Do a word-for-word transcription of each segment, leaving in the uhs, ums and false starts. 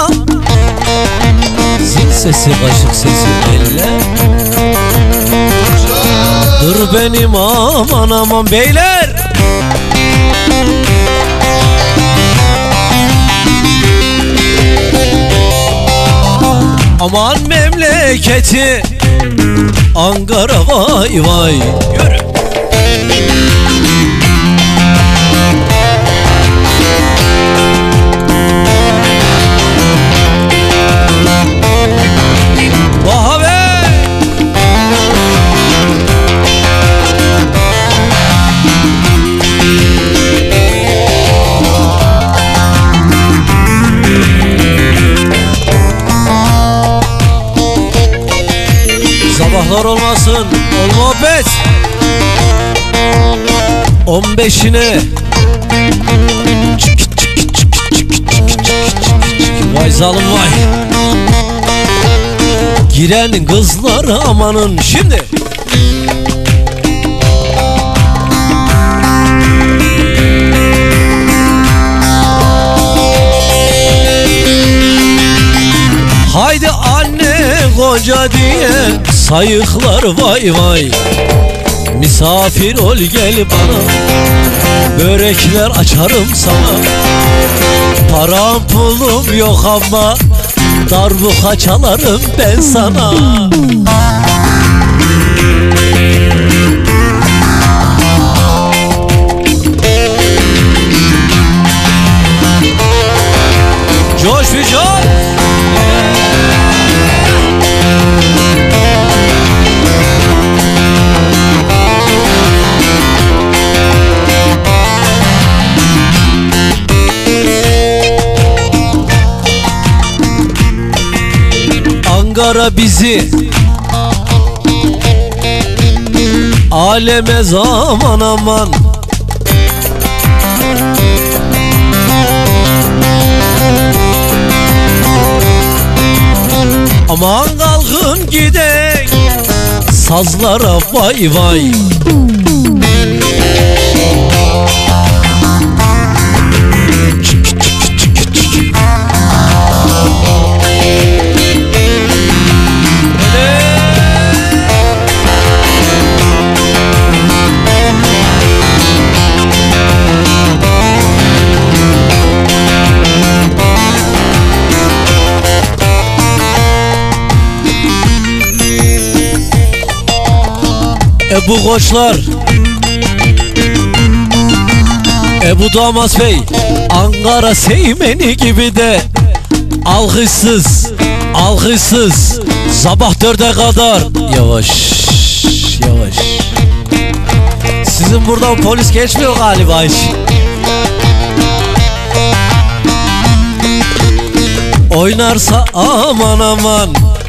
Anam. Zil sesi, kaşık sesi elle. Dur benim aman aman beyler. Aman memleketi Ankara vay vay. Yürü. Sabahlar olmasın, ol muhabbet. On beşine vay zalim vay. Giren kızlar amanın şimdi. Haydi anne koca diye sayıklar vay vay. Misafir ol gel bana, börekler açarım sana. Param pulum yok ama darbuka çalarım ben sana. Coş bir coş. Ankara bizi aleme zaman aman. Aman kalkın gidek sazlara vay vay. Ebu Koçlar, Ebu Damat Bey, Ankara Seymeni gibi de alkışsız, alkışsız sabah dörde kadar. Yavaş, yavaş. Sizin buradan polis geçmiyor galiba hiç. Oynarsa aman aman.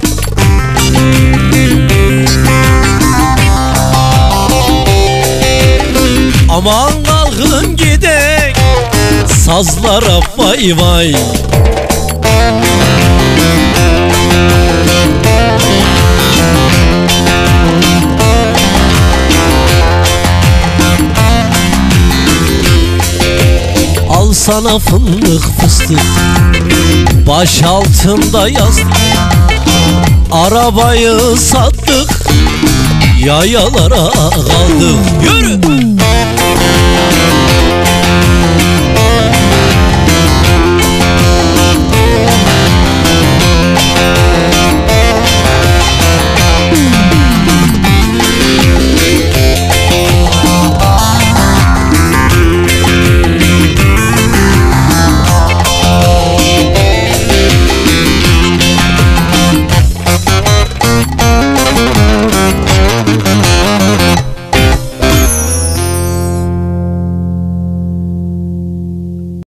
Aman kalkın gidek sazlara vay vay. Al sana fındık fıstık, baş altında yazdık. Arabayı sattık, yayalara kaldık. Yürü!